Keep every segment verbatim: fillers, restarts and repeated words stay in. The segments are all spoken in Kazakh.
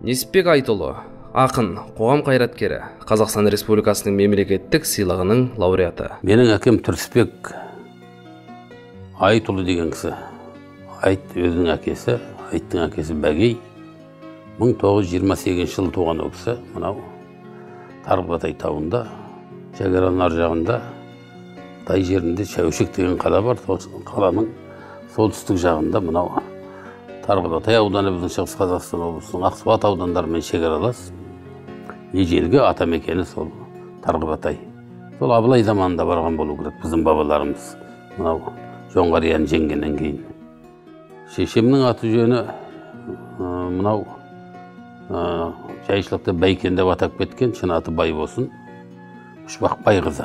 Несіпбек Айтұлы, ақын, қоғам қайраткері, Қазақстан Республикасының мемлекеттік сыйлығының лауреаты. Менің әкем Тұрысбек Айтұлы деген кісі. Айт өзінің әкесі, Айттың әкесі Бәгей. мың тоғыз жүз жиырма сегізінші жылы туған ол кісі. Мынау Тарбағатай тауында, шекараның ар жағында, Қытай жерінде Шәушек деген қала бар. Қаланың солтүстік жағында мынау Тарбағатай ауданы біздің Шығыс Қазақстан облысының Ақсуат аудандарымен шекаралас. Ежелгі атамекені сол Тарбағатай. Сол Абылай заманында барған болу керек біздің бабаларымыз. Мынау Жоңғарияны жеңгеннен кейін. Шешемнің аты жөні мынау жайшылықта Бәйкен деп атап кеткен, шын аты Байбосын, Үшбақбай қызы.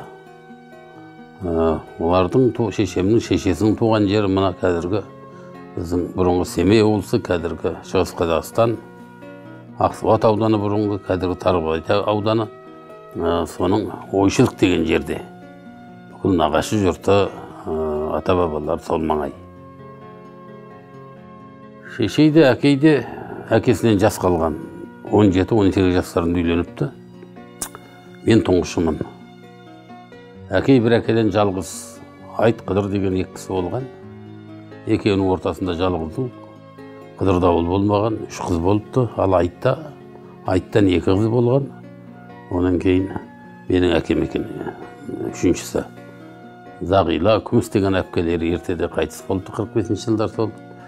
Олардың шешемнің шешесінің туған жері мына қазіргі біздің бұрынғы Семей облысы, қазіргі Шығыс Қазақстан, Ақсуат ауданы бұрынғы, қазіргі Тарбағатай ауданы, соның Ойшылық деген жерде. Бүкіл нағашы жұрты, ата бабалар сол маңай. Шешейде, әкейде әкесінен жас қалған. он жеті он сегіз жастарында үйленіпті. Мен тұңғышымын. Әкей бір әкеден жалғыз, Айт, Қыдыр деген екі кісі болған. Екеуінің ортасында жалғыздың. Қыдырда ол болмаған, үш қыз болыпты. Ал Айтта, Айттан екі қыз болған. Онан кейін менің әкем екен, үшіншісі. Зағила, Күміс деген әпкелері ертеде қайтыс болды қырық бесінші жылдар сол.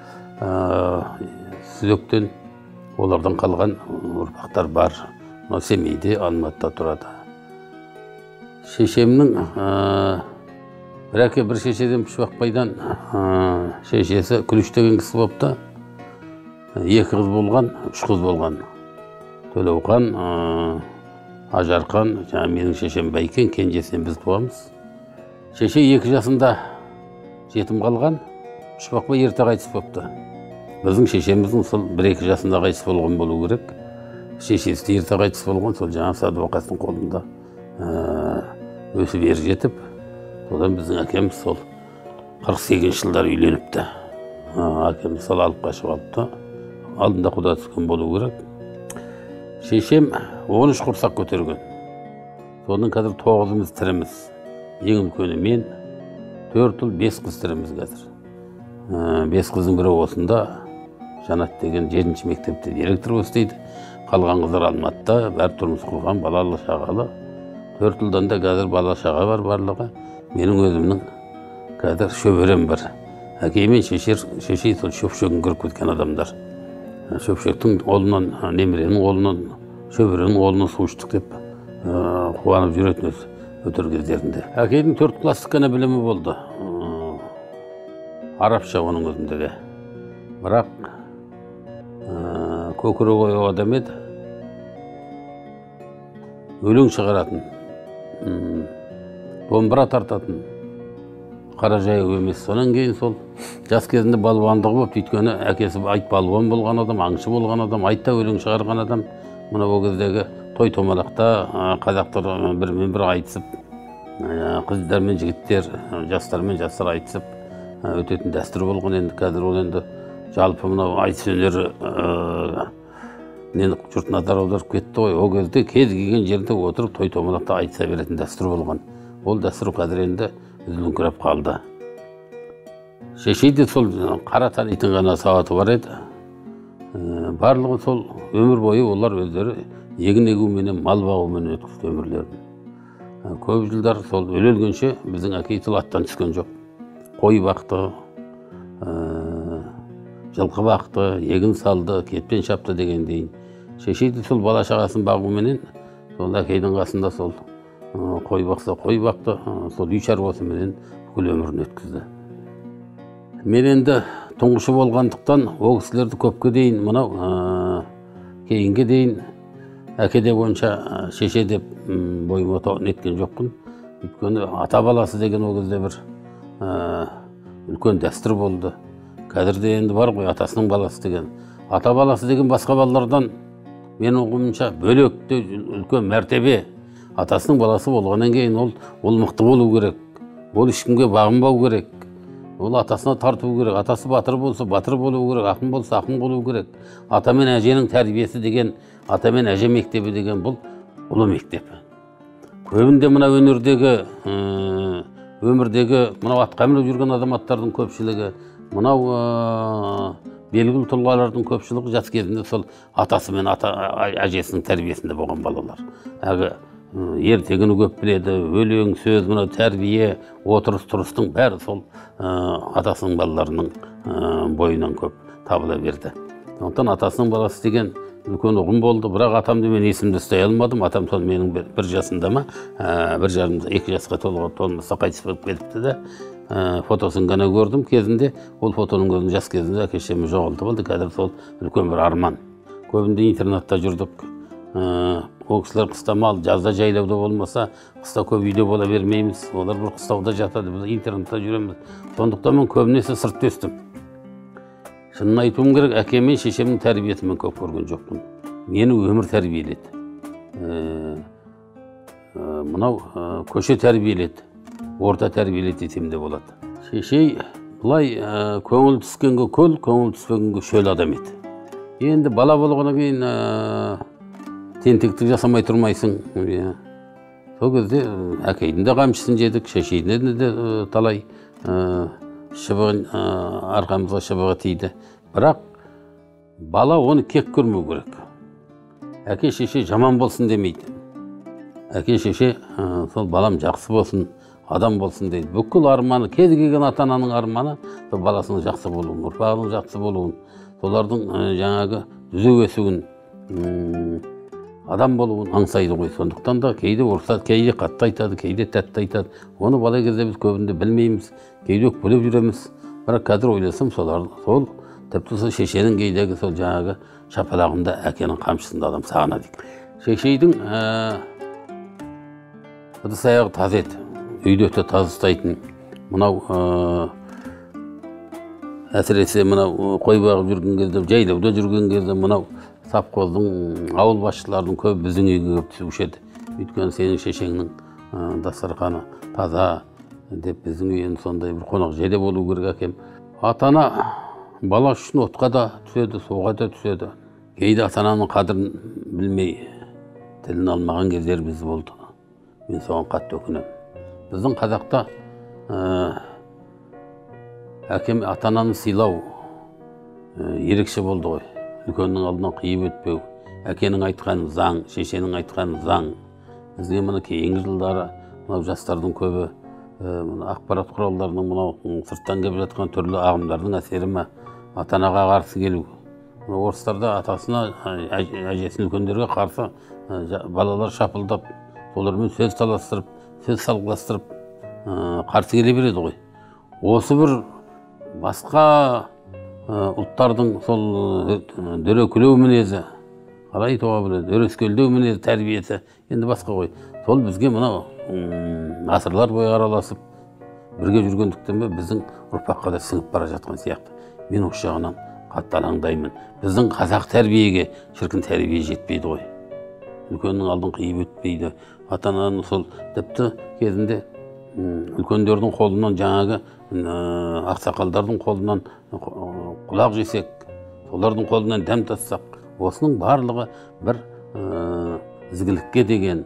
Сүзектен олардан қалған ұрпақтар бар. Семейде, Алматыда тұрады. Шешемнің бір әке бір шешеден Үшбақбайдан шешесі Күліш деген кісі болыпты. Екі қыз болған, үш қыз болған. Төлеуқан, Ажарқан, менің шешем Бәйкен, кенжесінен біз туамыз. Шеше екі жасында жетім қалған, Үшбақбай ерте қайтыс болыпты. Біздің шешеміздің сол бір-екі жасында қайтыс болған болу керек. Шешесі ерте қайтыс болған, сол жаңа Садуақастың қолында өсіп ер жетіп, содан біздің әкеміз сол қырық сегізінші жылдар үйленіпті. Әкеміз сол алып қашып алыпты. Алдында құда түскен болу керек. Шешем он үш құрсақ көтерген. Соның қазір тоғызымыз тіріміз. Ең үлкені мен, төрт ұл, бес қыз тіріміз қазір. Бес қыздың бірі осында, Жанат деген жетінші мектепте директор істейді. Қалған қыздар Алматыда, бәрі тұрмыс құрған, балалы шағалы. Төрт ұлдан да қазір бала шаға бар барлығы. Менің өзімнің қазір шөберем бар. Әкеймен шешей сол шөпшегін көріп кеткен адамдар. Шөпшектің қолынан, немеренің қолынан, шөберенің қолынан су іштік деп қуанып жүретін өз өтер кездерінде. Әкейдің төрт класстық қана білімі болды. Арабша оның өзіндегі. Бірақ көкірегі ояу адам еді. Өлең шығаратын, домбыра тартатын, қара жаяу емес. Сонан кейін сол жас кезінде балуандығы болып, өйткені әкесі Айт балуан болған адам, аңшы болған адам, Айтта өлең шығарған адам. Мына ол кездегі той томалақта қазақтар бірмен бір айтысып, қыздар мен жігіттер, жастар мен жастар айтысып өтетін дәстүр болған. Енді қазір ол енді жалпы мынау айтыс өнері жұрт назар аударып кетті ғой. Ол кезде кез келген жерде отырып той томалақта айтыса беретін дәстүр болған. Ол дәстүр қазір енді үзіліңкіреп қалды. Шешейде сол қара танитын ғана сауаты бар еді. Барлығы сол өмір бойы олар өздері егін егуменен, мал бағумен өткізді өмірлерін. Көп жылдар сол өле-өлгенше біздің әкей сол аттан түскен жоқ. Қой бақты, жылқы бақты, егін салды, кетпен шапты дегендейін. Шешейді сол бала шағасын бағуменен, сол әкейдің қасында сол қой бақса қой бақты, сол үй шаруасыменен бүкіл өмірін өткізді. Мен енді тұңғышы болғандықтан ол кісілерді көпке дейін, мынау кейінге дейін әкеде бойынша шеше деп бойыма неткен жоқпын. Өйткені ата баласы деген ол кезде бір үлкен дәстүр болды. Қазірде енді бар ғой атасының баласы деген. Ата баласы деген басқа балалардан мен ұғымымша бөлекте үлкен мәртебе. Атасының баласы болғаннан кейін ол ол мықты болу керек. Ол ешкімге бағынбау керек. ол атасына тарту керек. Атасы батыр болса батыр болу керек, ақын болса ақын болу керек. Ата мен әженің тәрбиесі деген, ата мен әже мектебі деген бұл ұлы мектеп. Көбінде мына өнердегі, өмірдегі мынау атқа мініп жүрген азаматтардың көпшілігі, мынау белгілі тұлғалардың көпшілігі жас кезінде сол атасы мен ата әжесінің тәрбиесінде болған балалар. Әгі ертегіні көп біледі, өлең, сөз, мына тәрбие, отырыс тұрыстың бәрі сол атасының балаларының бойынан көп табыла берді. Сондықтан атасының баласы деген үлкен ұғым болды. Бірақ атамды мен есімді ұстай алмадым. Атам сол менің бір жасында ма, бір жарым, екі жасқа толмаса қайтыс болып кетіпті де, фотосын ғана көрдім кезінде. Ол фотоның көзін жас кезінде әке-шешеміз жоғалтып алды. Қазір сол үлкен бір арман. Көбінде интернатта жүрдік. Ол кісілер қыста мал, жазда жайлауда болмаса, қыста көп үйде бола бермейміз. Олар бір қыстауда жатады, біз интернатта жүреміз. Сондықтан мен көбінесе сыртта өстім. Шынын айтуым керек, әкем мен шешемнің тәрбиесін мен көп көрген жоқпын. Мені өмір тәрбиеледі. Мынау көше тәрбиеледі, орта тәрбиеледі десем де болады. Шешей бұлай көңіл түскенге көл, көңіл түспегенге шөл адам еді. Енді бала болғаннан кейін тентектік жасамай тұрмайсың. Сол кезде әкейдің де қамшысын жедік, шешейдің де талай шыбығын, арқамызға шыбығы тиді. Бірақ бала оны кек көрмеу керек. Әке шеше жаман болсын демейді. Әке шеше сол балам жақсы болсын, адам болсын дейді. Бүкіл арманы, кез келген ата-ананың арманы баласының жақсы болуын, ұрпағының жақсы болуын, солардың жаңағы түзу өсуін, адам болуын аңсайды ғой. Сондықтан да кейде ұрсады, кейде қатты айтады, кейде тәтті айтады. Оны бала кезде біз көбінде білмейміз, кейде өкпелеп жүреміз. Бірақ қазір ойласам, солар сол тіпті сол шешенің кейдегі сол жаңағы шапалағында әкенің қамшысында адам сағынады. Шешейдің ыдыс аяғы таза еді, үйде өте таза ұстайтын. Мынау әсіресе мынау қой бағып жүрген кезде, жайлауда жүрген кезде мынау совхоздың, ауыл басшыларының көп біздің үйге көп түсуші еді. Өйткені сенің шешеңнің дастарханы таза деп біздің үйен сондай бір қонақ жерде болу керек әкем. Ата-ана бала үшін отқа да түседі, суға да түседі. Кейде ата-ананың қадірін білмей тілін алмаған кездер біз болды. Мен соған қатты өкінемін. Біздің қазақта әкем ата-ананы сыйлау ерекше болды ғой. Үлкеннің алдынан қиып өтпеу, әкенің айтқаны заң, шешенің айтқаны заң. Бізге мына кейінгі жылдары мынау жастардың көбі ақпарат құралдарының мынау сырттан келіп жатқан түрлі ағымдардың әсері ме, ата-анаға қарсы келу. Орыстарда атасына, әжесін үлкендерге қарсы балалар шапылдап, солармен сөз таластырып, сөз салғыластырып қарсы келе береді ғой. Осы бір басқа ұлттардың сол дөрекілеу мінезі, қалай туа біледі, өрескелдеу мінезі, тәрбиесі енді басқа ғой. Сол бізге мынау ғасырлар бойы араласып бірге жүргендіктен бе біздің ұрпаққа да сіңіп бара жатқан сияқты. Мен осы жағынан қатты алаңдаймын. Біздің қазақ тәрбиеге шіркін тәрбие жетпейді ғой. Үлкеннің алдын қиып өтпейді. Ата-ананың сол тіпті кезінде үлкендердің қолынан, жаңағы ақсақалдардың қолынан құлақ жесек, солардың қолынан дәм тассақ, осының барлығы бір ізгілікке деген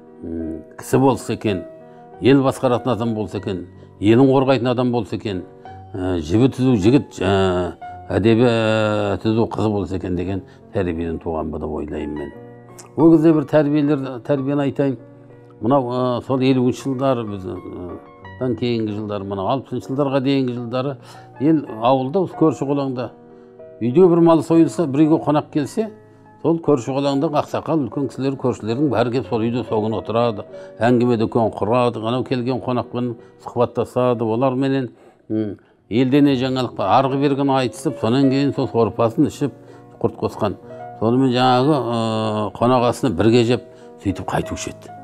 кісі болса екен, ел басқаратын адам болса екен, елін қорғайтын адам болса екен, жібі түзу жігіт, әдебі түзу қызы болса екен деген тәрбиеден туған ба деп ойлаймын мен. Ол кезде бір тәрбиені айтайын. Мынау сол елуінші жылдар, бізден кейінгі жылдар, мынау алпысыншы жылдарға дейінгі жылдары ел ауылда, көрші қолаңда үйде бір мал сойылса, бір үйге қонақ келсе, сол көрші қолаңда ақсақал үлкен кісілер, көршілердің бәрі келіп сол үйде соғын отырады, әңгіме дүкен құрады, анау келген қонақпен сұхбаттасады, оларменен елдене жаңалық арғы берген айтысып, сонан кейін сол сорпасын ішіп құрт қосқан. Сонымен жаңағы қонағасыны бірге жеп, сөйтіп қайтушы еді.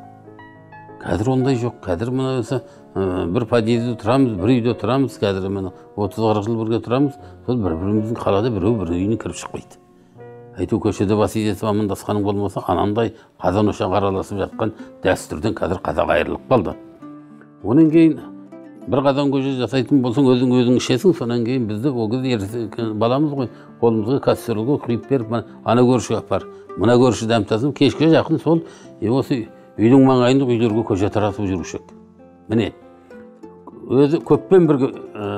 Қазір ондай жоқ. Қазір мына өзі бір подъезде тұрамыз, бір үйде тұрамыз, қазір мені отыз қырық жыл бірге тұрамыз, сол бір-біріміздің қалада біреу бір үйіне кіріп шықпайды. Әйтеу көшеде бас изесіп амандасқаның болмаса, анандай қазан ошақ араласып жатқан дәстүрден қазір қазақ айырылып қалды. Онан кейін бір қазан көже жасайтын болсаң өзің өзің ішесің, сонан кейін бізді ол кезде баламыз ғой, қолымызға кастрөлге құйып беріп, ана көршіге апар, мына көрші дәм татсын, кешке жақын сол осы үйдің маңайындық үйлерге көже таратып жүрушек. Міне, өзі көппен бірге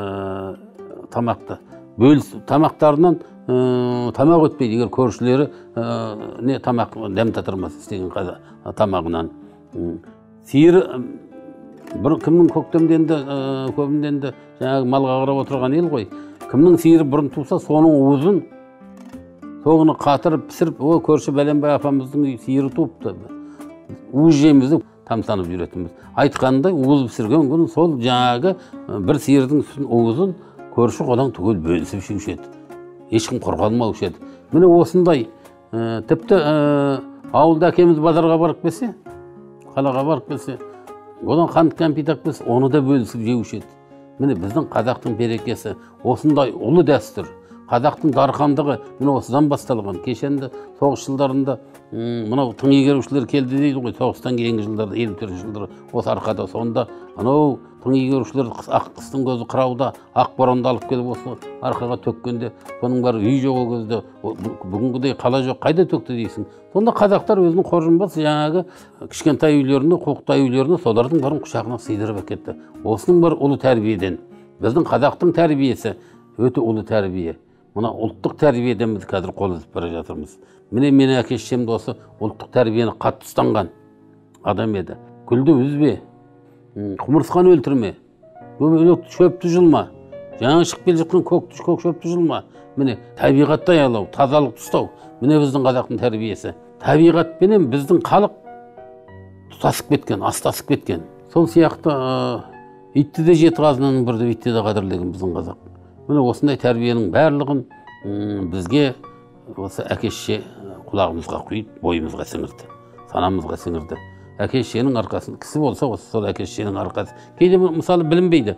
тамақты бөліс, тамақтарынан тамақ өтпейді, егер көршілері не тамақ дәм татырмас істеген тамағынан. Сиыр бір кімнің көктемденді, көбінденді жаңағы малға қарап отырған ел ғой. Кімнің сиыры бұрын туса, соның уызын соғыны қатырып, пісіріп, о, көрші Бәленбай апамыздың сиыры туыпты. Уыз жемізді тамсанып жүретіміз. Айтқандай, уыз пісірген күн сол жаңағы бір сиырдың уызын көрші қолаң түгел бөлісіп шеушеді. Ешкім қорғалмаушы еді. Міне осындай, тіпті ауылда әкеміз базарға барып келсе, қалаға барып келсе, одан қант кәмпит алып келсе, оны да бөлісіп жеуші еді. Міне біздің қазақтың берекесі, осындай ұлы дәстүр, қазақтың дархандығы міне осыдан басталған. Кешенді соғыс жылдарында мынау тың игерушілер келді дейді ғой, соғыстан кейінгі жылдарда, елу төртінші жылдары осы арқада. Сонда анау тың игерушілер ақ қыстың көзі қырауда, ақ боранды алып келіп осы арқаға төккенде, соның бәрі үй жоқ ол кезде, бүгінгідей қала жоқ, қайда төкті дейсің. Сонда қазақтар өзінің қоржынбас жаңағы кішкентай үйлеріне, қуықтай үйлеріне солардың барын құшағына сыйдырып әкетті. Осының бар ұлы тәрбиеден. Біздің қазақтың тәрбиесі өте ұлы тәрбие. Мына ұлттық тәрбиеден біз қазір қол үзіп бара жатырмыз. Міне менің әке-шешем де осы ұлттық тәрбиені қатты ұстанған адам еді. Гүлді үзбе, құмырсқан өлтірме, шөпті жұлма, жаңа шығып келе жатқан көк шөпті жұлма. Міне табиғатты аялау, тазалық ұстау. Міне біздің қазақтың тәрбиесі. Табиғатпенен біздің халық тұтасып кеткен, астасып кеткен. Сол сияқты итті де жеті қазынаның бірі, итті де қадірлеген біздің қазақ. Міне осындай тәрбиенің барлығын бізге осы әке-шеше құлағымызға құйып, бойымызға сіңірді, санамызға сіңірді. Әке-шешенің арқасы, кісі болса осы сол әке-шешенің арқасы. Кейде мысалы білінбейді.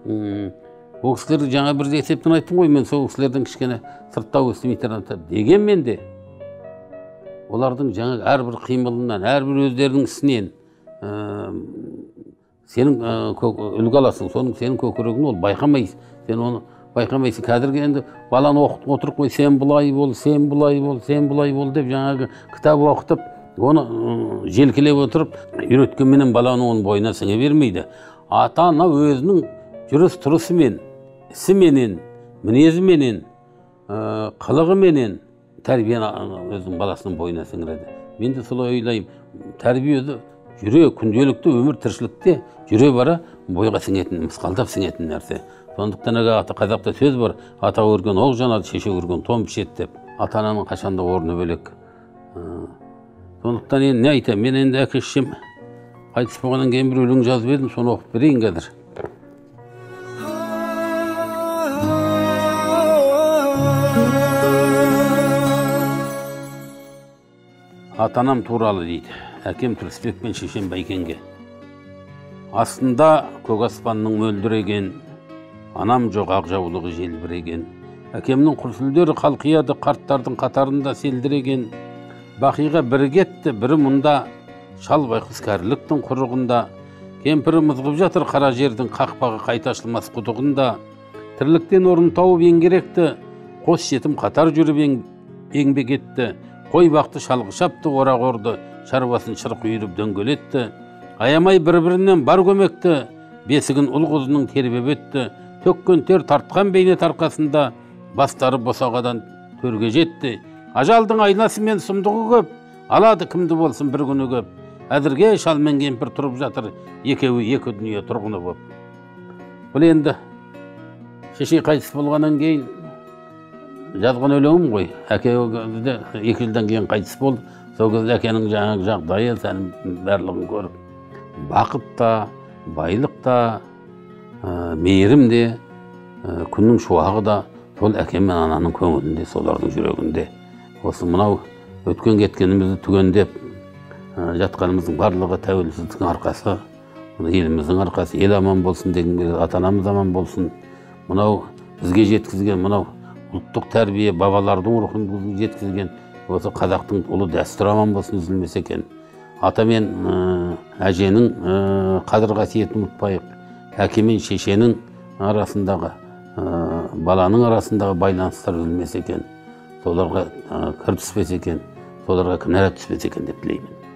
Ол кісілер жаңа бір есептен айттым ғой, мен сол кісілердің кішкене сыртта өстім интернатта. Дегенмен де олардың жаңа әрбір қимылынан, әрбір өздерінің ісінен сенің үлгі аласың, соның сенің көкірегін ол байқамайсың. Сен оны байқамайсың. Қазіргі енді баланы оқытып отырып қой, сен бұлай бол, сен бұлай бол, сен бұлай бол деп жаңағы кітап оқытып, оны желкелеп отырып, үйреткенменен баланы оның бойына сіңе бермейді. Ата-ана өзінің жүріс тұрысымен, ісіменен, мінезіменен, қылығыменен тәрбиені өзінің баласының бойына сіңіреді. Мен де солай ойлаймын. Тәрбиеде жүре, күнделікті өмір тіршілікте жүре бара бойға сіңетін, мысқалдап сіңетін нәрсе. Сондықтан қазақта сөз бар, ата өрген оқ жанады, шеше өрген тон пішеді деп. Ата-ананың қашанда орны бөлек. Сондықтан енді не айтам, мен енді әке-шешем қайтыс болғаннан кейін бір өлең жазып едім, соны оқып берейін қазір. Ата-анам туралы дейді, әкем Тұрысбек пен шешем Байкенге. Астында көк аспанның мөлдіреген, анам жоқ ақ жаулығы желбіреген. Әкемнің құрсүлдері қалқияды, қарттардың қатарында селдіреген. Бақиға бірі кетті, бірі мұнда, шал байқұс кәріліктің құрығында. Кемпірі мызғып жатыр қара жердің қақпағы қайта ашылмас құдығында. Тірліктен орын тауып еңгеректі, қос жетім қатар жүріп еңбек етті. Қой бақты шалғы шапты, орақ орды, шаруасын шырқ үйіріп дөңгелетті. Аямай бір-бірінен бар көмекті, бесігін ұл қызының тербеп өтті. Төккен тер тартқан бейнет арқасында, бастары босағадан төрге жетті. Ажалдың айласы мен сұмдығы көп, алады кімді болсын бір күні көп. Әзірге шал мен кемпір тұрып жатыр, екеуі екі дүние тұрғыны боп. Бұл енді шеше қайтыс болғаннан кейін жазған өлеңім ғой. Әке екі жылдан кейін қайтыс болды. Сол кезде әкенің жаңағы жағдайы сәнім барлығын көріп. Бақыт та, байлық та, мейірім де, күннің шуағы да сол әкем мен ананың көңілінде, солардың жүрегінде. Осы мынау өткен кеткенімізді түгендеп жатқанымыздың барлығы тәуелсіздіктің арқасы, еліміздің арқасы, ел аман болсын деген келеді, ата-анамыз аман болсын. Мынау бізге жеткізген, мынау ұлттық тәрбие, бабалардың рухын бізге жеткізген, осы қазақтың ұлы дәстүрі аман болсын, үзілмесе екен. Ата мен әженің қадір қасиетін ұмытпайық. әке мен шешенің арасындағы, баланың арасындағы байланыстар үзілмесе екен, соларға кір түспесе екен, соларға кінәрат түспесе екен деп тілеймін.